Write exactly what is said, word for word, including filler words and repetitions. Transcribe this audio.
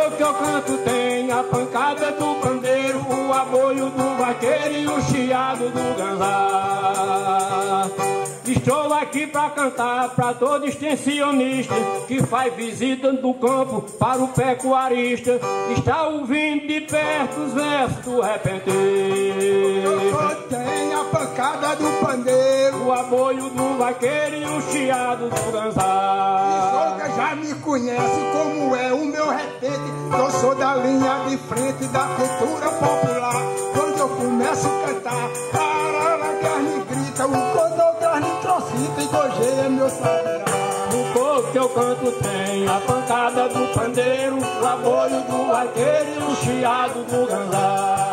coco que eu canto tem a pancada do pandeiro, o aboio do vaqueiro e o chiado do ganzá. Estou aqui pra cantar pra todo extensionista que faz visita do campo para o pecuarista. Está ouvindo de perto os versos do repenteiro. Tem a pancada do pandeiro, o aboio do vaqueiro e o chiado do ganzá. E já me conhece como é o meu repente. Eu sou da linha de frente da cultura popular. Quando eu começo a cantar, arara, carne grita, o cordão carne trocita e gojeia meu sabiá. O coco que eu canto tem a pancada do pandeiro, o aboio do vaqueiro e o chiado do ganzá.